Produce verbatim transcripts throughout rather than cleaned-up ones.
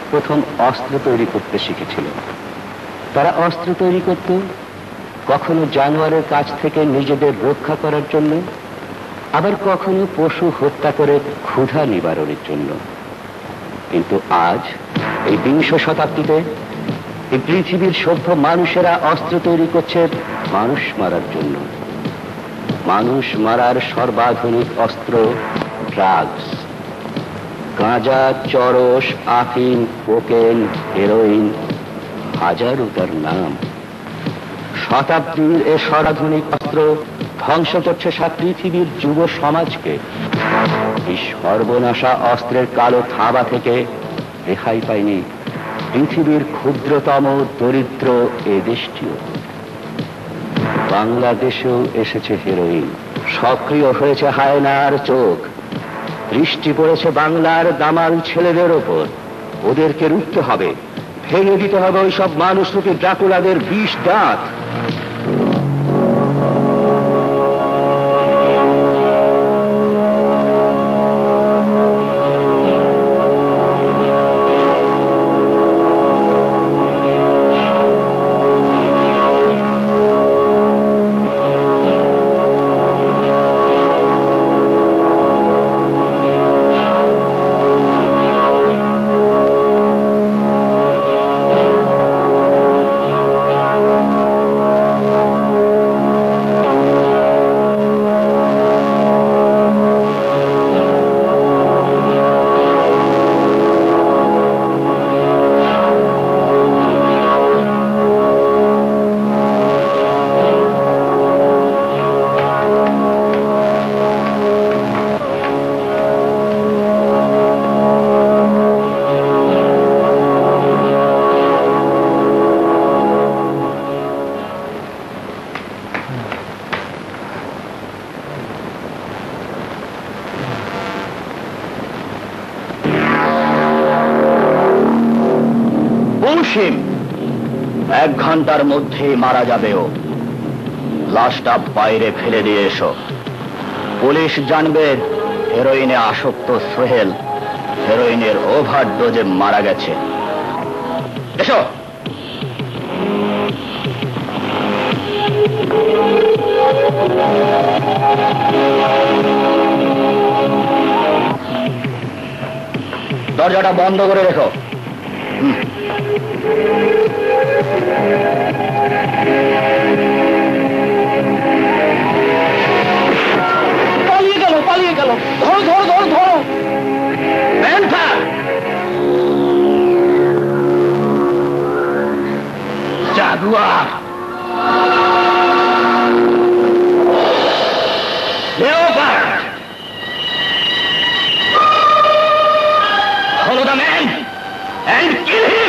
প্রথম অস্ত্র তৈরি করতে শিখেছিল। তারা অস্ত্র তৈরি করত কখনো জানোয়ারের কাছ থেকে নিজেদের রক্ষা করার জন্য, আবার কখনো পশু হত্যা করে ক্ষুধা নিবারণের জন্য। কিন্তু আজ এই বিংশ শতাব্দীতে এই পৃথিবীর সভ্য মানুষেরা অস্ত্র তৈরি করছে মানুষ মারার জন্য। মানুষ মারার সর্বাধুনিক অস্ত্র ড্রাগস। গাঁজা, চরস, আফিম, কোকেন, হেরোইন, হাজারো তার নাম। শতাব্দীর এ সর্বাধুনিক অস্ত্র ধ্বংস করছে সারা পৃথিবীর যুব সমাজকে। এই সর্বনাশা অস্ত্রের কালো থাবা থেকে রেহাই পায়নি পৃথিবীর ক্ষুদ্রতম দরিদ্র এ দেশটিও। বাংলাদেশেও এসেছে হেরোইন। সক্রিয় হয়েছে হায়নার চোখ। দৃষ্টি পড়েছে বাংলার দামাল ছেলেদের ওপর। ওদেরকে রুখতে হবে, ভেঙে দিতে হবে ওই সব মানুষরূপী ড্রাকুলাদের বিষ দাঁত। এক ঘন্টার মধ্যে মারা যাবে ও। লাশটা বাইরে ফেলে দিয়ে এসো। পুলিশ জানবে হেরোইনে আসক্ত সোহেল হেরোইনের ওভারডোজে মারা গেছে। এসো। দরজাটা বন্ধ করে রেখো। পালিয়ে গেল পালিয়ে গেল ধরো ধরো ধরো ধরো। Jaguar, leopard, follow the man and kill him.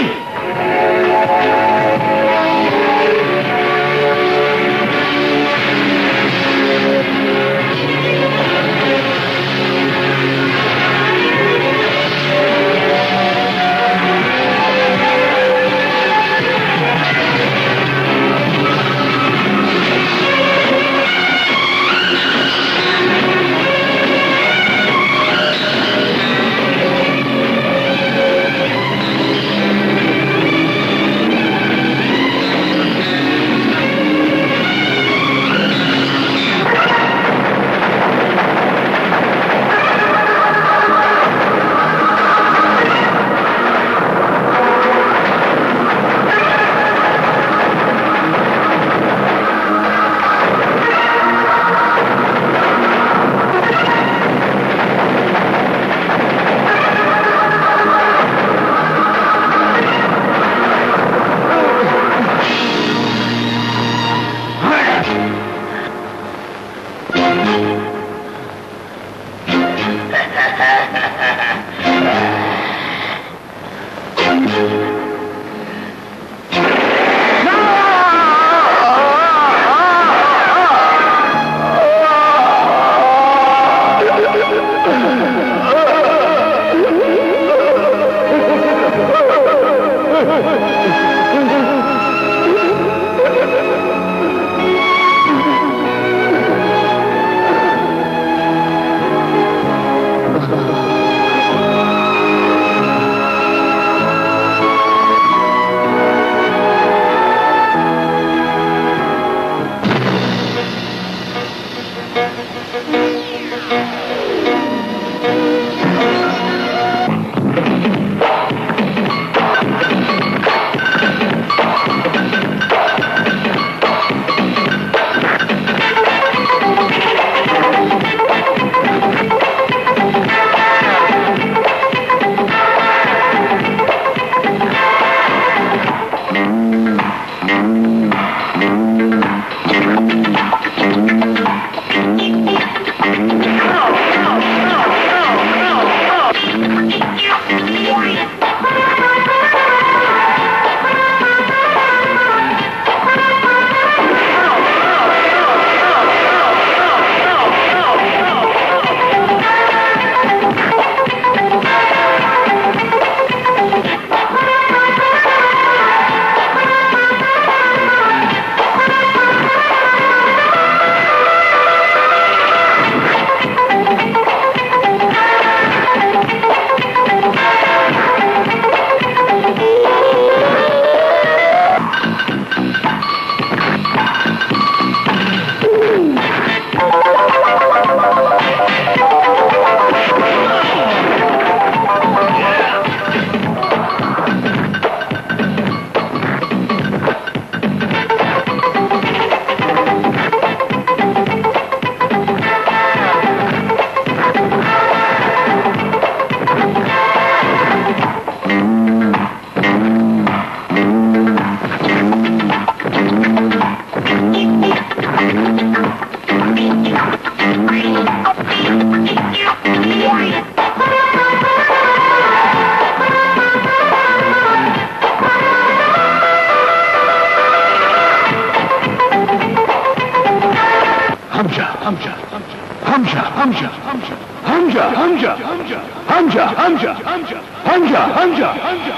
Hamza Hamza Hamza Hamza Hamza Hamza Hamza Hamza Hamza Hamza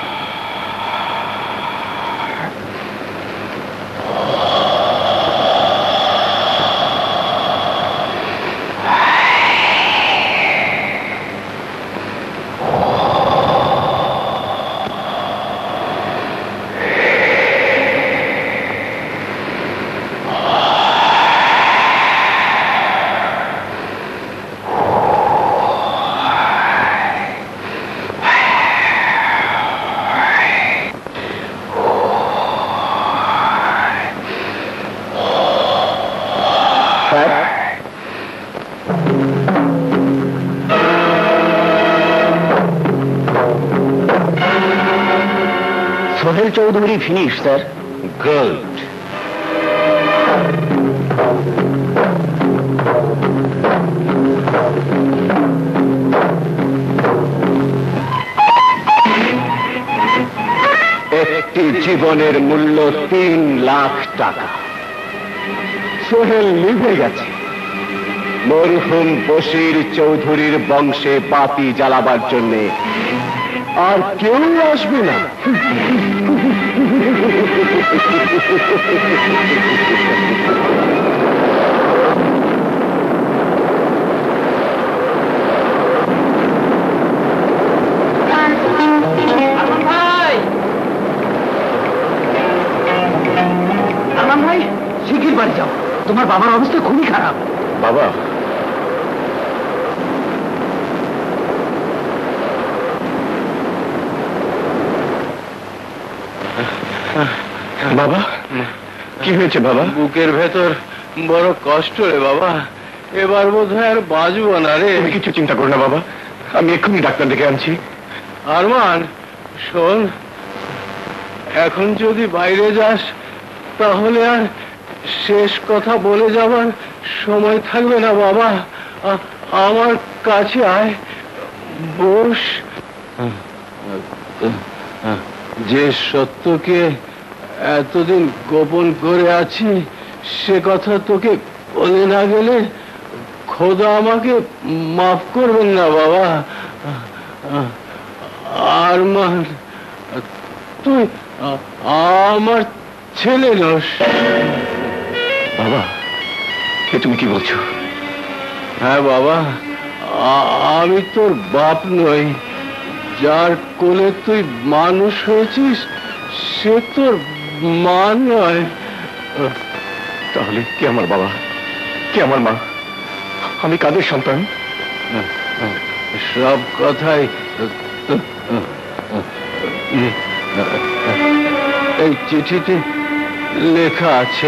Sohel Chowdhury finish sir. Good. একটি জীবনের মূল্য তিন লাখ টাকা। সোহেল নিভে গেছে। মরহুম বশির চৌধুরীর বংশে বাতি জ্বালাবার জন্যে আর কেউ আসবে না। ভাই শিগগির বাড়ি যাও, তোমার বাবার অবস্থা খুবই খারাপ। বাবা, বাবা কি হয়েছে বাবা? বুকের ভেতর বড় কষ্ট রে বাবা, এবার বোধ হয় আর বাঁচবো না রে। তুমি কিছু চিন্তা করো না বাবা, আমি এক্ষুনি ডাক্তার ডেকে আনছি। আরমান শোন, এখন যদি বাইরে যাস তাহলে আর শেষ কথা বলে যাবার সময় থাকবে না বাবা। আমার কাছে আয়, বস। যে সত্যকে এতদিন গোপন করে আছি সে কথা তোকে বলে না গেলে খোদা আমাকে মাফ করবেন না বাবা। আরমান, তুই আমার ছেলে নস। বাবা, এ তুমি কি বলছো? হ্যাঁ বাবা, আমি তোর বাপ নই। যার কোলে তুই মানুষ হয়েছিস সে তোর মা নয়। তাহলে কে আমার বাবা, কে আমার মা? আমি কাদের সন্তান? সব কথাই এই চিঠিতে লেখা আছে,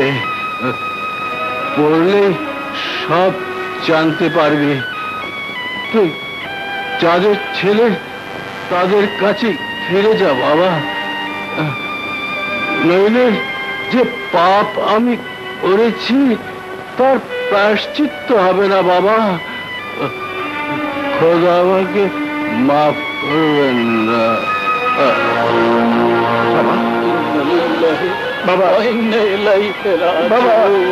পড়লেই সব জানতে পারবি। তুই যাদের ছেলে তাদের কাছে ফিরে যা বাবা, নইলে যে পাপ আমি করেছি তার প্রায়শ্চিত্ত হবে না বাবা। খোদা আমাকে মাফ করবেন না। বাবা, বাবা।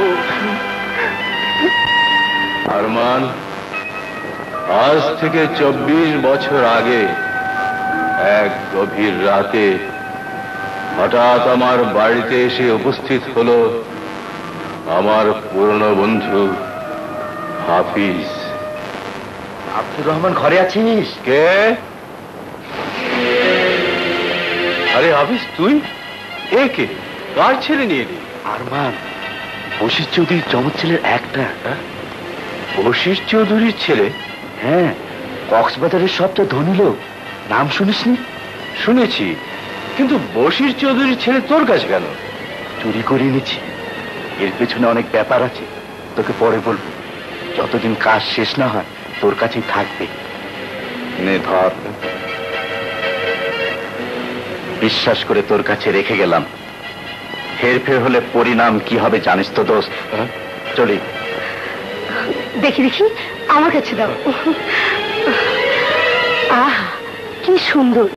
আরমান, আজ থেকে চব্বিশ বছর আগে এক গভীর রাতে হঠাৎ আমার বাড়িতে এসে উপস্থিত হলো আমার পুরনো বন্ধু হাফিজ। আব্দুর রহমান ঘরে আছিস? কে? আরে হাফিজ, তুই? এ কে? কার ছেলে নিয়ে এলি? আরমান, বশির চৌধুরীর জমজ ছেলের একটা। বশির চৌধুরীর ছেলে? হ্যাঁ, কক্সবাজারের সবচেয়ে ধনী লোক। নাম শুনিসনি? শুনেছি, কিন্তু বশির চৌধুরীর ছেলে তোর কাছে কেন? চুরি করে এনেছি। এর পেছনে অনেক ব্যাপার আছে, তোকে পরে বলবো। যতদিন কাজ শেষ না হয় তোর কাছেই থাকবে। নে ধর, বিশ্বাস করে তোর কাছে রেখে গেলাম। হেরফের হলে পরিণাম কি হবে জানিস তো দোস্ত। চলি। দেখি দেখি, আমার কাছে দাও। আহ, কি সুন্দর।